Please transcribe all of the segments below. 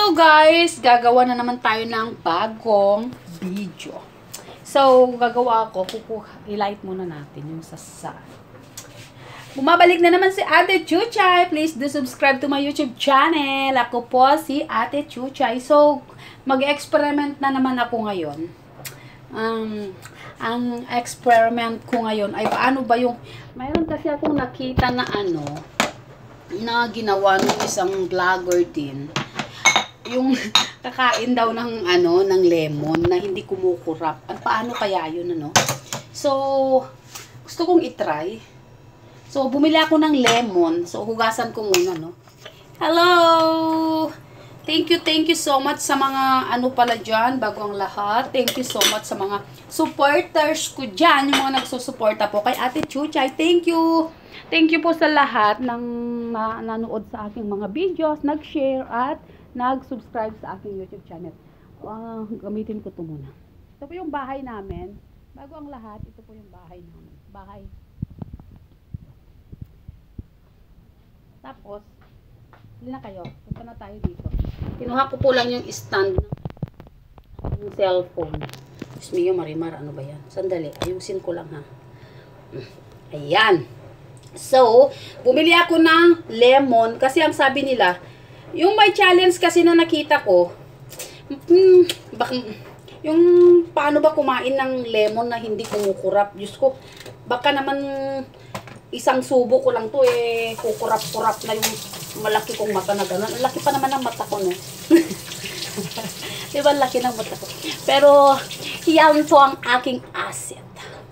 Hello guys! Gagawa na naman tayo ng bagong video. So, gagawa ako. I-light muna natin yung sasa. Bumabalik na naman si Ate Chuchay. Please do subscribe to my YouTube channel. Ako po si Ate Chuchay. So, mag-experiment na naman ako ngayon. Ang experiment ko ngayon ay paano ba yung... Mayroon kasi akong nakita na na ginawa ng isang vlogger din. Yung kakain daw ng ng lemon na hindi kumukurap. Paano kaya yun, So, gusto kong i-try. So, bumili ako ng lemon. So, hugasan ko muna, Hello! Thank you so much sa mga pala dyan, bago ang lahat. Thank you so much sa mga supporters ko dyan, yung mga nagsusuporta po kay Ate Chuchay. Thank you! Thank you po sa lahat ng nanood sa aking mga videos, nag-share at nag-subscribe sa aking YouTube channel. Gamitin ko ito muna. Ito po yung bahay namin. Bago ang lahat, ito po yung bahay namin. Bahay. Tapos, hindi na kayo. Punta na tayo dito. Kinuha ko po lang yung stand ng cellphone. Diyos mio, Marimar, ano ba yan? Sandali, ayusin ko lang ha. Ayan. So, bumili ako ng lemon kasi ang sabi nila, yung may challenge kasi na nakita ko, yung paano ba kumain ng lemon na hindi kumukurap. Diyos ko, baka naman isang subo ko lang to kukurap-kurap na yung malaki kong mata na gano'n. Ang laki pa naman ng mata ko, Diba, laki ng mata ko. Pero, yan po ang aking asset.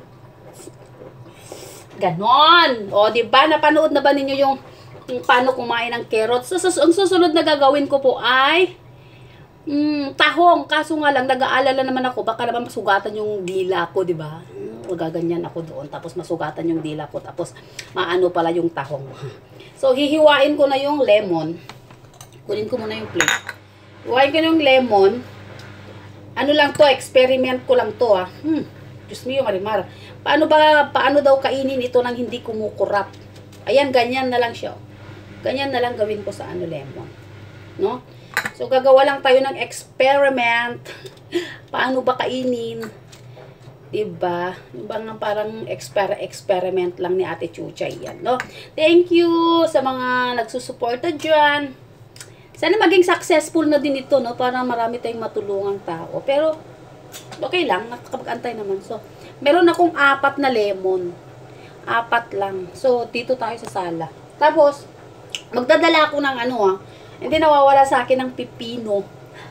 Ganon. O, diba, napanood na ba ninyo yung paano kumain ng carrots? So, ang susunod na gagawin ko po ay tahong. Kaso nga lang, nag-aalala naman ako, baka naman masugatan yung dila ko, diba? Magaganyan ako doon, tapos masugatan yung dila ko, tapos maano pala yung tahong. So, hihiwain ko na yung lemon. Kunin ko muna yung plate. Hiwain ko na yung lemon. Ano lang to, experiment ko lang to, Diyos mio, Marimar. Paano daw kainin ito nang hindi kumukurap? Ayan, ganyan na lang siya. Ganyan na lang gawin ko sa lemon. No? So, gagawa lang tayo ng experiment. Paano ba kainin? Diba? Parang experiment lang ni Ate Chuchay yan, Thank you sa mga nagsusuporta dyan. Sana maging successful na din ito, para marami tayong matulungang tao. Pero, okay lang. Nakakapag-antay naman. So, meron akong 4 na lemon. 4 lang. So, dito tayo sa sala. Tapos, magdadala ako ng hindi nawawala sa akin ng pipino.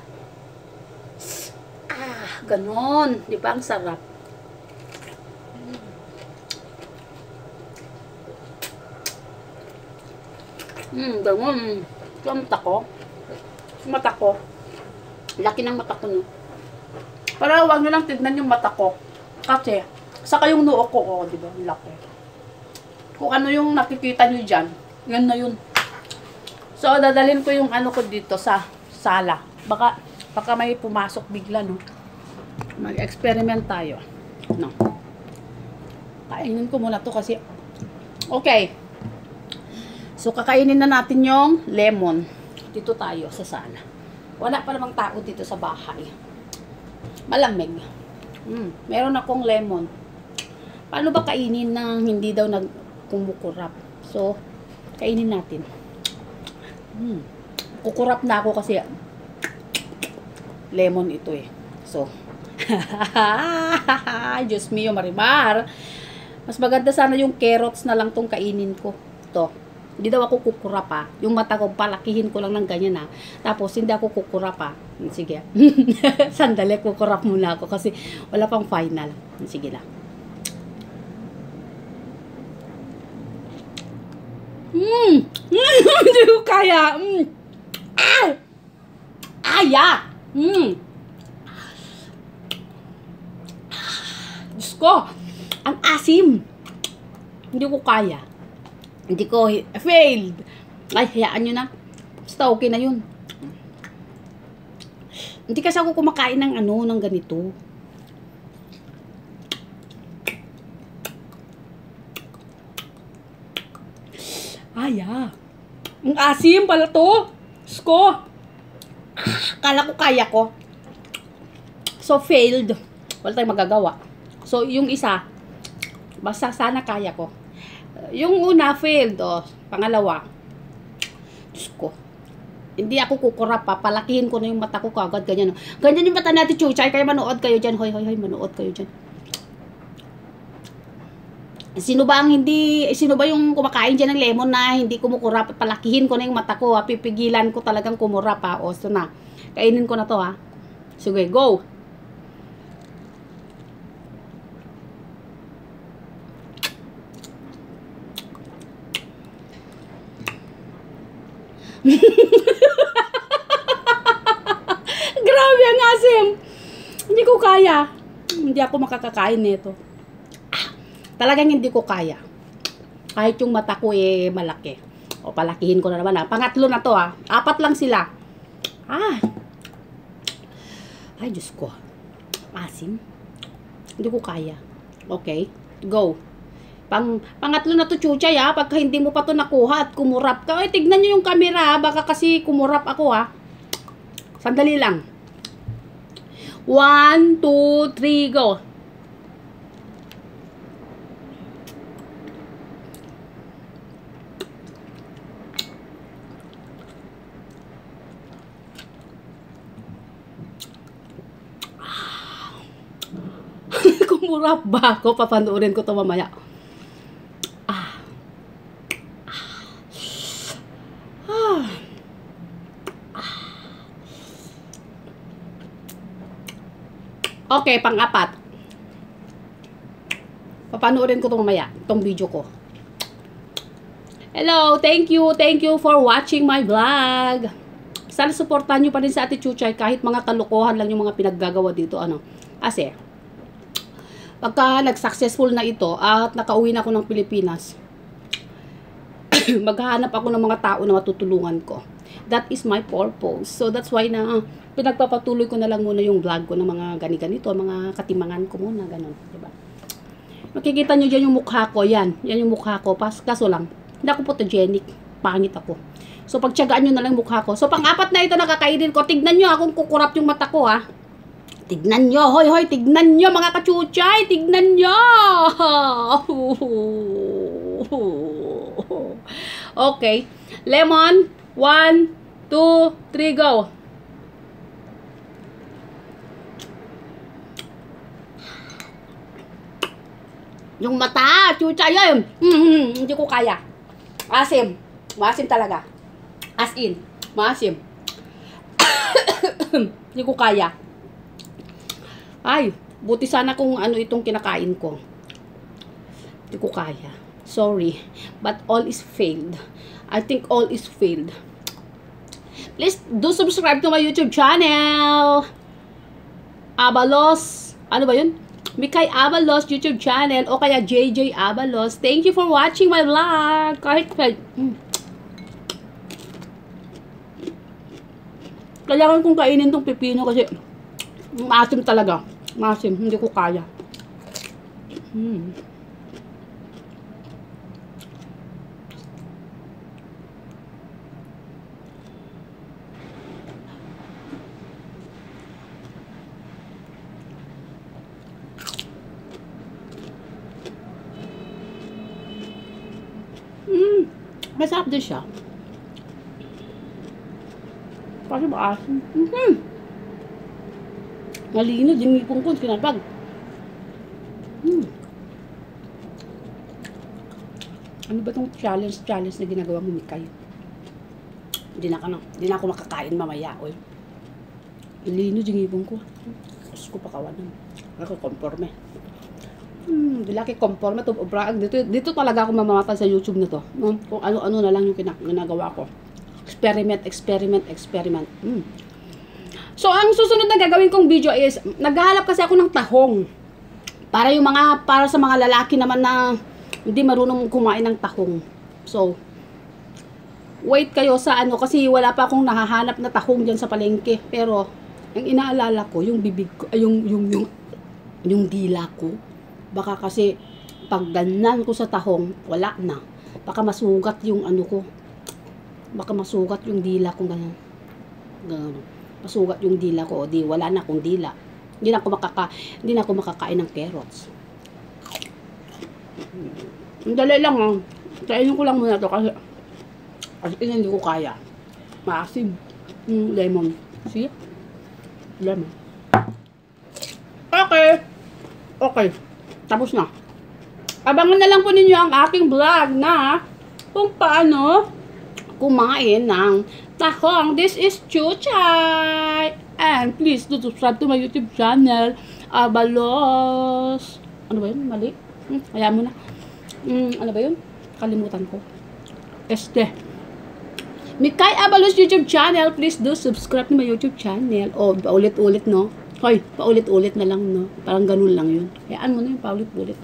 Ganon. Di ba? Ang sarap. Ganon. Ito ang mata ko. Mata ko. Laki ng mata ko, Para huwag nyo lang tignan yung mata ko. Kasi, saka yung noo ko, di ba? Laki. Kung ano yung nakikita nyo dyan, yan na yun. So, dadalhin ko yung ko dito sa sala. Baka may pumasok bigla, Mag-experiment tayo. Kainin ko muna to kasi, okay. So, kakainin na natin yung lemon. Dito tayo sa sala. Wala pa namang tao dito sa bahay. Malamig. Meron akong lemon. Paano ba kainin na hindi daw kumukurap? So, kainin natin. Kukurap na ako kasi lemon ito So, Diyos mio, Marimar. Mas maganda sana yung carrots na lang tong kainin ko. Ito. Hindi daw ako kukurap, Yung mata ko, palakihin ko lang ng ganyan, Tapos, hindi ako kukurap, Sige. Sandali, kukurap muna ako kasi wala pang final. Sige lang. Hindi ko kaya. Aya! Diyos ko, ang asim. Hindi ko kaya. Hindi ko failed. Ay, hayaan nyo na. Basta okay na yun. Hindi kasi ako kumakain ng ng ganito. Ay, Ang asim pala to. Diyos ko. Akala ko kaya ko. So, failed. Wala tayong magagawa. So, yung isa, basta sana kaya ko. Yung una, failed. O, pangalawa, Diyos ko, hindi ako kukurap, papalakihin ko na yung mata ko kagad, ganyan. Ganyan yung mata natin, chuchay, kaya manood kayo dyan. Hoy, manood kayo dyan. Sino ba yung kumakain dyan ng lemon na hindi kumukurap, palakihin ko na yung mata ko, ha? Pipigilan ko talagang kumurap, ha? O, so na, kainin ko na to, ha? Sige, go! Grabe ang asim. Hindi ko kaya. Hindi ako makakakain nito. Talagang hindi ko kaya. Kahit yung mata ko malaki. O palakihin ko na naman, ha. Pangatlo na to, ha. 4 lang sila. Ay, Diyos ko. Asim. Hindi ko kaya. Okay. Go. Pangatlo na to, chuchay, ha. Pagka hindi mo pa to nakuha at kumurap ka. Ay, tignan nyo yung camera, ha. Baka kasi kumurap ako, ha. Sandali lang. 1, 2, 3, go. Kumurap ba ako? Papanoorin ko to mamaya. Okay, pang-4. Papanoorin ko to mamaya, itong video ko. Hello, thank you for watching my vlog. Sana supportan nyo pa rin sa Ate Chuchay kahit mga kalokohan lang yung mga pinaggagawa dito, ano. Kasi, pagka nag-successful na ito at nakauwi na ako ng Pilipinas, maghahanap ako ng mga tao na matutulungan ko. That is my purpose. So, that's why na pinagpapatuloy ko na lang muna yung vlog ko ng mga ganito, mga katimangan ko muna, ganun, diba? Makikita nyo dyan yung mukha ko, yan yung mukha ko, kaso lang, hindi ako photogenic, pangit ako. So, pagtyagaan nyo na lang mukha ko. So, pang-4 na ito nakakainin ko, tignan nyo akong kukurap yung mata ko, ha. Tignan nyo, hoy, tignan nyo mga kachuchay, tignan nyo. Okay, lemon, 1, 2, 3, go. Yung mata, chuchay yun. Hindi ko kaya. Asim. Maasim talaga. As in, maasim. Hindi ko kaya. Ay, buti sana kung ano itong kinakain ko. Hindi ko kaya. Sorry. But all is failed. I think all is failed. Please do subscribe to my YouTube channel. Abalos. Ano ba yun? Mikay Abalos YouTube channel o kaya JJ Abalos. Thank you for watching my vlog. Kahit kailangan kong kainin tong pipino kasi maasim talaga. Maasim. Hindi ko kaya. Masarap din siya. Kasi maasim. Malino din yung ngipong ko. Sinapag. Ano ba itong challenge na ginagawa mo, Mikay? Hindi na ako makakain mamaya. Oy. Malino din yung ngipong ko. Tapos ko pakawanan. Ako conforme. Laki conforme to. Dito talaga ako mamamatay sa YouTube na to. Kung ano-ano na lang yung ginagawa ko. Experiment. So, ang susunod na gagawin kong video is, naghahanap kasi ako ng tahong. Para sa mga lalaki naman na hindi marunong kumain ng tahong. So, wait kayo sa kasi wala pa akong nahahanap na tahong dyan sa palengke. Pero, ang inaalala ko, yung bibig ko, yung dila ko. Baka kasi, pag ganyan ko sa tahong, wala na. Baka masugat yung ko. Baka masugat yung dila ko ganyan. masugat yung dila ko, o di wala na akong dila. Hindi na ako makakain ng carrots. Dali lang, oh. Kainin ko lang muna to kasi hindi ko kaya. Maasim. Lemon. See? Lemon. Okay. Tapos na. Abangan na lang po ninyo ang aking vlog na kung paano kumain ng tahong. This is Chuchay. And please do subscribe to my YouTube channel. Abalos. Ano ba yun? Mali? Kaya mo na. Ano ba yun? Kalimutan ko. Mikay Abalos YouTube channel. Please do subscribe to my YouTube channel. Oh, paulit-ulit, no? Hoy, paulit-ulit na lang, no? Parang ganun lang yun. Hayaan mo na yung paulit-ulit.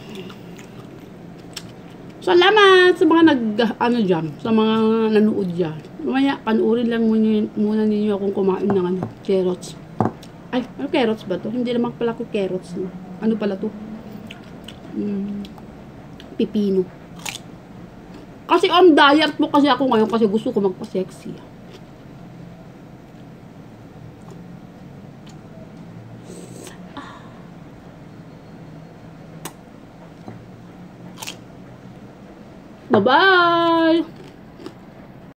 Salamat sa mga dyan, sa mga nanood dyan. Mamaya, panuorin lang muna ninyo akong kumain ng carrots. Ay, ano carrots ba to? Hindi naman pala ko carrots, no? Ano pala to? Pipino. Kasi on diet po kasi ako ngayon kasi gusto ko magpa-sexy. Bye-bye!